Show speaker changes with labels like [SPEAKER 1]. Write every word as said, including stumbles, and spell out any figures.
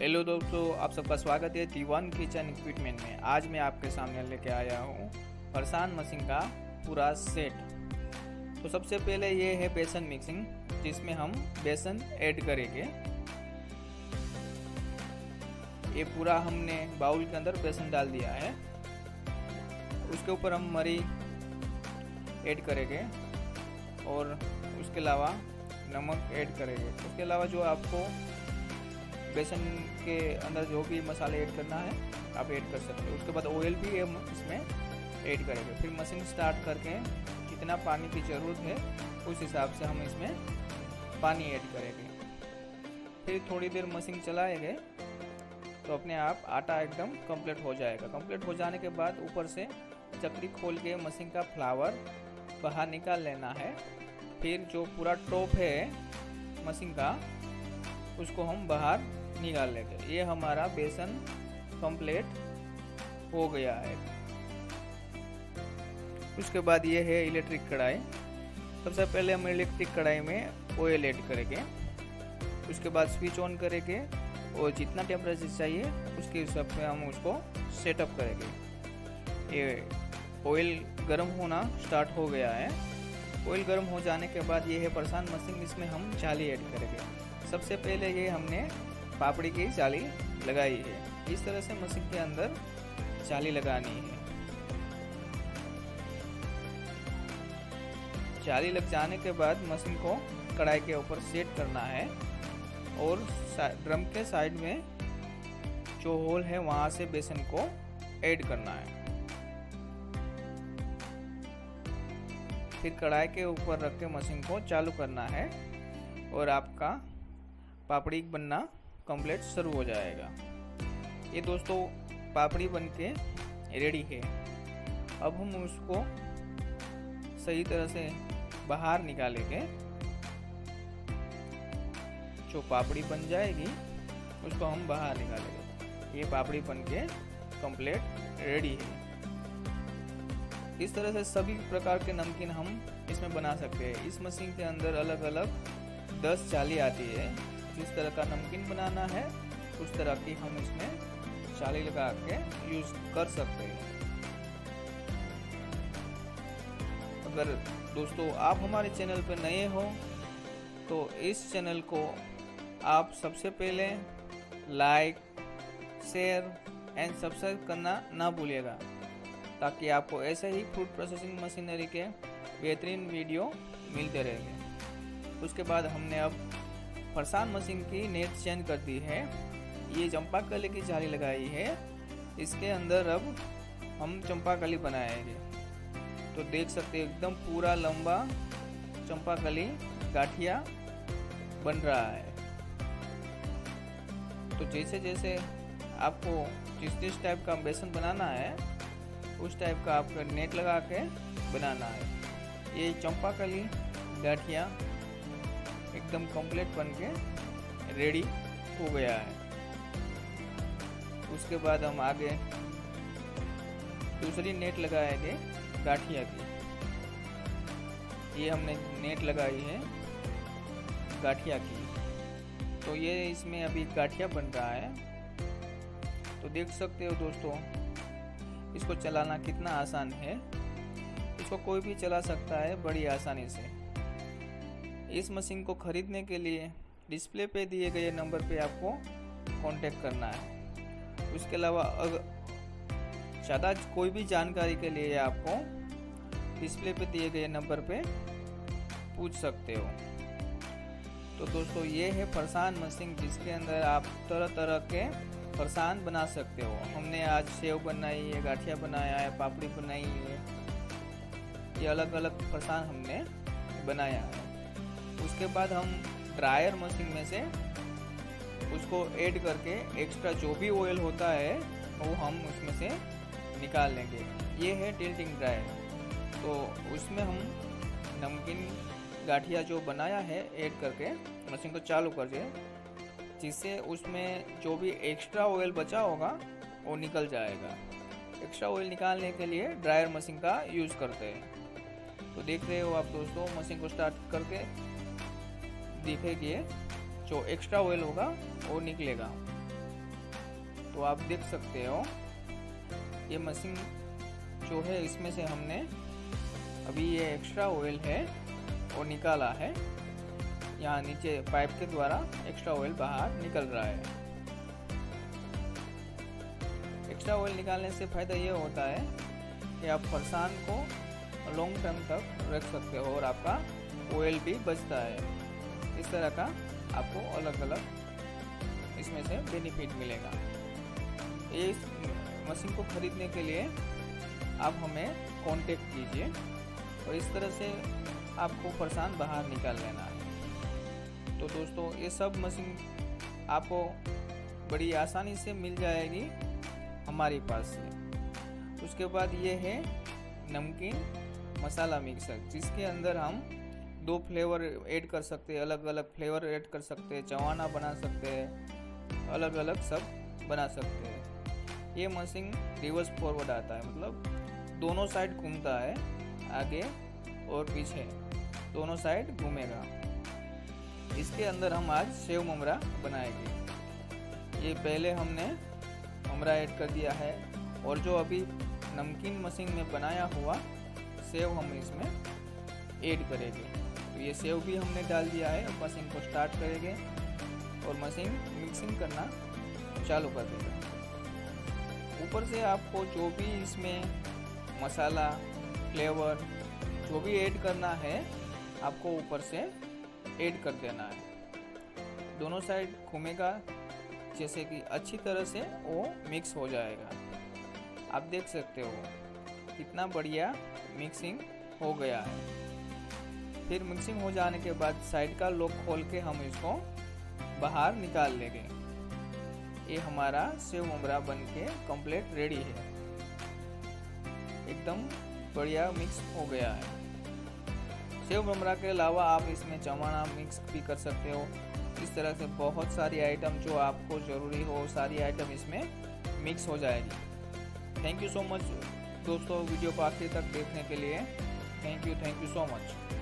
[SPEAKER 1] Hello दोस्तों, आप सबका स्वागत है दीवान किचन इक्विपमेंट में। आज मैं आपके सामने लेके आया हूँ फरसान मशीन का पूरा सेट। तो सबसे पहले ये है बेसन मिक्सिंग, जिसमें हम बेसन ऐड करेंगे। ये पूरा हमने बाउल के अंदर बेसन डाल दिया है। उसके ऊपर हम मरी ऐड करेंगे और उसके अलावा नमक ऐड करेंगे। उसके अलावा जो आपको बेसन के अंदर जो भी मसाले ऐड करना है आप ऐड कर सकते हो। उसके बाद ऑयल भी हम इसमें ऐड करेंगे। फिर मशीन स्टार्ट करके कितना पानी की ज़रूरत है उस हिसाब से हम इसमें पानी ऐड करेंगे। फिर थोड़ी देर मशीन चलाएंगे तो अपने आप आटा एकदम कंप्लीट हो जाएगा। कंप्लीट हो जाने के बाद ऊपर से चक्री खोल के मशीन का फ्लावर बाहर निकाल लेना है। फिर जो पूरा टॉप है मशीन का उसको हम बाहर निकाल लेंगे। ये हमारा बेसन कंप्लीट हो गया है। उसके बाद ये है इलेक्ट्रिक कढ़ाई। सबसे पहले हम इलेक्ट्रिक कढ़ाई में ऑयल ऐड करेंगे। उसके बाद स्विच ऑन करेंगे और जितना टेम्परेचर चाहिए उसके हिसाब से हम उसको सेटअप करेंगे। ये ऑयल गर्म होना स्टार्ट हो गया है। ऑयल गर्म हो जाने के बाद ये है फरसान मशीन, इसमें हम जाली ऐड करेंगे। सबसे पहले ये हमने पापड़ी की जाली लगाई है। इस तरह से मशीन के अंदर जाली लगानी है। जाली लग जाने के बाद मशीन को कढ़ाई के ऊपर सेट करना है और ड्रम के साइड में जो होल है वहां से बेसन को ऐड करना है। फिर कढ़ाई के ऊपर रख के मशीन को चालू करना है और आपका पापड़ी बनना कंप्लीट शुरू हो जाएगा। ये दोस्तों पापड़ी बनके रेडी है। अब हम उसको सही तरह से बाहर निकालेंगे। जो पापड़ी बन जाएगी उसको हम बाहर निकालेंगे। ये पापड़ी बनके कंप्लीट रेडी है। इस तरह से सभी प्रकार के नमकीन हम इसमें बना सकते हैं। इस मशीन के अंदर अलग अलग दस जाली आती है। जिस तरह का नमकीन बनाना है उस तरह की हम इसमें जाली लगा के यूज कर सकते हैं। अगर दोस्तों आप हमारे चैनल पर नए हो तो इस चैनल को आप सबसे पहले लाइक, शेयर एंड सब्सक्राइब करना ना भूलिएगा, ताकि आपको ऐसे ही फूड प्रोसेसिंग मशीनरी के बेहतरीन वीडियो मिलते रहेंगे। उसके बाद हमने अब फरसान मशीन की नेट चेंज कर दी है। ये चंपा कली की जाली लगाई है। इसके अंदर अब हम चंपा कली बनाएंगे। तो देख सकते हैं एकदम पूरा लंबा चंपा कली गाठिया बन रहा है। तो जैसे जैसे आपको जिस जिस टाइप का बेसन बनाना है उस टाइप का आपका नेट लगा के बनाना है। ये चंपा कली गाठिया एकदम कंप्लीट बन के रेडी हो गया है। उसके बाद हम आगे दूसरी नेट लगाएंगे गाठिया की। ये हमने नेट लगाई है गाठिया की। तो ये इसमें अभी गाठिया बन रहा है। तो देख सकते हो दोस्तों, इसको चलाना कितना आसान है। इसको कोई भी चला सकता है बड़ी आसानी से। इस मशीन को खरीदने के लिए डिस्प्ले पे दिए गए नंबर पे आपको कांटेक्ट करना है। उसके अलावा अगर ज़्यादा कोई भी जानकारी के लिए आपको डिस्प्ले पे दिए गए नंबर पे पूछ सकते हो। तो दोस्तों ये है फरसान मशीन, जिसके अंदर आप तरह तरह के फरसान बना सकते हो। हमने आज सेव बनाई है, गाठिया बनाया है, पापड़ी बनाई है। ये अलग अलग फरसान हमने बनाया है। उसके बाद हम ड्रायर मशीन में से उसको ऐड करके एक्स्ट्रा जो भी ऑयल होता है वो हम उसमें से निकाल लेंगे। ये है टिल्टिंग ड्रायर। तो उसमें हम नमकीन गाठिया जो बनाया है ऐड करके मशीन को चालू कर दे, जिससे उसमें जो भी एक्स्ट्रा ऑयल बचा होगा वो निकल जाएगा। एक्स्ट्रा ऑयल निकालने के लिए ड्रायर मशीन का यूज़ करते हैं। तो देख रहे हो आप दोस्तों, मशीन को स्टार्ट करके दिखेगी जो एक्स्ट्रा ऑयल होगा वो निकलेगा। तो आप देख सकते हो ये मशीन जो है इसमें से हमने अभी ये एक्स्ट्रा ऑयल है और निकाला है। यहाँ नीचे पाइप के द्वारा एक्स्ट्रा ऑयल बाहर निकल रहा है। एक्स्ट्रा ऑयल निकालने से फ़ायदा ये होता है कि आप फरसान को लॉन्ग टर्म तक रख सकते हो और आपका ऑयल भी बचता है। इस तरह का आपको अलग अलग इसमें से बेनिफिट मिलेगा। ये मशीन को खरीदने के लिए आप हमें कांटेक्ट कीजिए और इस तरह से आपको फरसान बाहर निकाल लेना है। तो दोस्तों ये सब मशीन आपको बड़ी आसानी से मिल जाएगी हमारे पास से। उसके बाद ये है नमकीन मसाला मिक्सर, जिसके अंदर हम दो फ्लेवर ऐड कर सकते हैं, अलग अलग फ्लेवर ऐड कर सकते हैं, चवाना बना सकते हैं, अलग अलग सब बना सकते हैं। ये मशीन रिवर्स फॉरवर्ड आता है, मतलब दोनों साइड घूमता है, आगे और पीछे दोनों साइड घूमेगा। इसके अंदर हम आज सेव ममरा बनाएंगे। ये पहले हमने ममरा ऐड कर दिया है और जो अभी नमकीन मशीन में बनाया हुआ सेव हम इसमें ऐड करेंगे। तो ये सेव भी हमने डाल दिया है। अब मशीन को स्टार्ट करेंगे और मशीन मिक्सिंग करना चालू कर देगा। ऊपर से आपको जो भी इसमें मसाला फ्लेवर जो भी ऐड करना है आपको ऊपर से ऐड कर देना है। दोनों साइड घूमेगा जैसे कि अच्छी तरह से वो मिक्स हो जाएगा। आप देख सकते हो कितना बढ़िया मिक्सिंग हो गया है। फिर मिक्सिंग हो जाने के बाद साइड का लॉक खोल के हम इसको बाहर निकाल लेंगे। ये हमारा सेव ममरा बन के कम्प्लीट रेडी है। एकदम बढ़िया मिक्स हो गया है। सेव ममरा के अलावा आप इसमें चवाना मिक्स भी कर सकते हो। इस तरह से बहुत सारी आइटम जो आपको ज़रूरी हो सारी आइटम इसमें मिक्स हो जाएगी। थैंक यू सो मच दोस्तों वीडियो को आखिर तक देखने के लिए। Thank you thank you so much.